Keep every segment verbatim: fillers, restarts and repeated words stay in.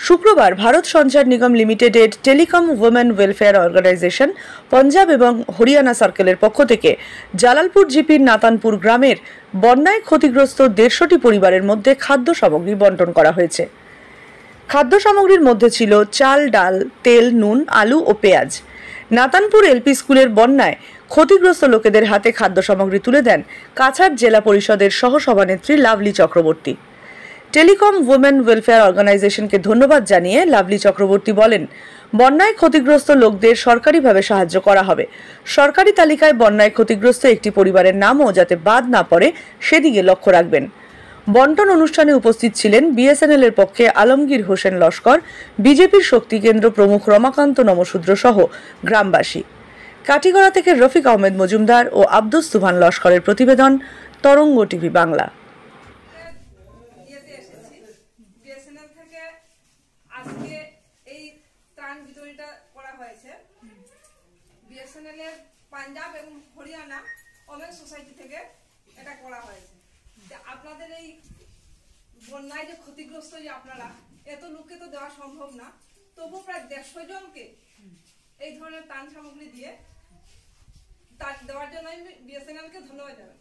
শুক্রবার ভারত সঞ্চার নিগম লিমিটেডের telecom women welfare organisation Punjab এবং হরিয়ানা সার্কেলের পক্ষ থেকে জালালপুর জিপির নাতানপুর গ্রামের বন্যায় ক্ষতিগ্রস্ত দেড়শোটি পরিবারের মধ্যে খাদ্য সামগ্রী বন্টন করা হয়েছে। খাদ্য সামগ্রীর মধ্যে ছিল চাল, ডাল, তেল, নুন, আলু ও পেঁয়াজ। নাতানপুর এলপি স্কুলের বন্যায় ক্ষতিগ্রস্ত লোকেদের হাতে খাদ্য সামগ্রী তুলে দেন কাছাড় জেলা পরিষদের সহসভানেত্রী Lovely Chakraborty. Telecom women welfare অর্গানাইজেশনকে ধন্যবাদ জানিয়ে লাভলি চক্রবর্তী বলেন, বন্যায় ক্ষতিগ্রস্ত লোকদের সরকারিভাবে সাহায্য করা হবে। সরকারি তালিকায় বন্যায় ক্ষতিগ্রস্ত একটি পরিবারের নামও যাতে বাদ না পড়ে সেদিকে লক্ষ্য রাখবেন। বন্টন অনুষ্ঠানে উপস্থিত ছিলেন বিএসএনএল এর পক্ষে আলমগীর হোসেন লস্কর, বিজেপির শক্তি কেন্দ্র প্রমুখ রমাকান্ত নমশূদ্র সহ গ্রামবাসী। কাটিগড়া থেকে রফিক আহমেদ মজুমদার ও আব্দুস সুবহান লস্করের প্রতিবেদন, তরঙ্গ টিভি বাংলা। আজকে এই ত্রাণ বিতরণটা করা হয়েছে বিএসএনএল এর পাঞ্জাব এবং হরিয়ানা ওমেন সোসাইটি থেকে এটা করা হয়েছে। আপনাদের এই বন্যায় যে ক্ষতিগ্রস্ত যে আপনারা, এত লোককে তো দেওয়া সম্ভব না, তবু প্রায় দেড়শো জনকে এই ধরনের ত্রাণ সামগ্রী দিয়ে তার দেওয়ার জন্য আমি বিএসএনএল কে ধন্যবাদ জানাই।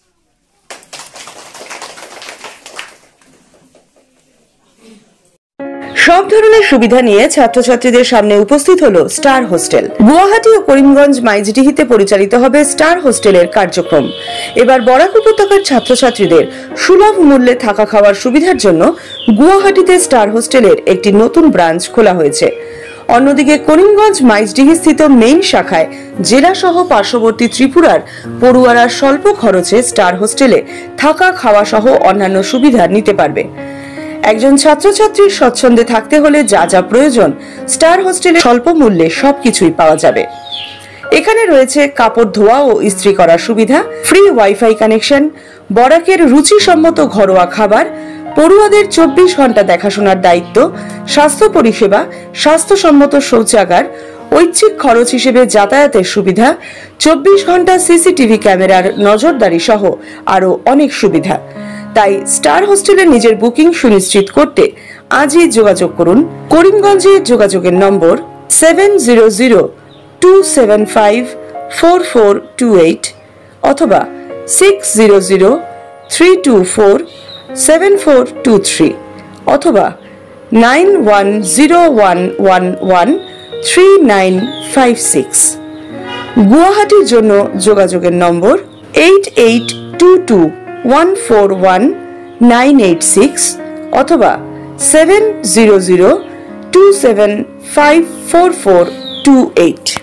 সব ধরনের সুবিধা নিয়ে ছাত্রছাত্রীদের সামনে উপস্থিত হলো স্টার হোস্টেল। গুয়াহাটি ও করিমগঞ্জ মাইজডিহিতে পরিচালিত হবে স্টার হোস্টেলের কার্যক্রম। এবার বরাক উপত্যকার ছাত্রছাত্রীদের সুলভ মূল্যে থাকা খাওয়ার সুবিধার জন্য গুয়াহাটিতে স্টার হোস্টেলের একটি নতুন ব্রাঞ্চ খোলা হয়েছে। অন্যদিকে করিমগঞ্জ মাইজডিহি স্থিত মেইন শাখায় জেলা সহ পার্শ্ববর্তী ত্রিপুরার পড়ুয়ারা স্বল্প খরচে স্টার হোস্টেলে থাকা খাওয়া সহ অন্যান্য সুবিধা নিতে পারবে। একজন ছাত্রছাত্রীর স্বচ্ছন্দে থাকতে হলে যা যা প্রয়োজন স্টার হোস্টেলে স্বল্প মূল্যে সবকিছুই পাওয়া যাবে। এখানে রয়েছে কাপড় ধোয়া ও ইস্ত্রি করার সুবিধা, ফ্রি ওয়াইফাই কানেকশন, বরাকের রুচিসম্মত ঘরোয়া খাবার, পড়ুয়াদের চব্বিশ ঘন্টা দেখাশোনার দায়িত্ব, স্বাস্থ্য পরিষেবা, স্বাস্থ্যসম্মত শৌচাগার, ঐচ্ছিক খরচ হিসেবে যাতায়াতের সুবিধা, চব্বিশ ঘন্টা সিসিটিভি ক্যামেরার নজরদারি সহ আরো অনেক সুবিধা। তাই স্টার হোস্টেলে নিজের বুকিং সুনিশ্চিত করতে আজই যোগাযোগ করুন। করিমগঞ্জে যোগাযোগের number seven zero zero two seven five four four two eight অথবা six zero zero three two four seven four two three অথবা nine one zero one one one three nine five six. গুয়াহাটির জন্য যোগাযোগের number eight eight two two one four one nine eight six অথবা seven zero zero two seven five four four two eight.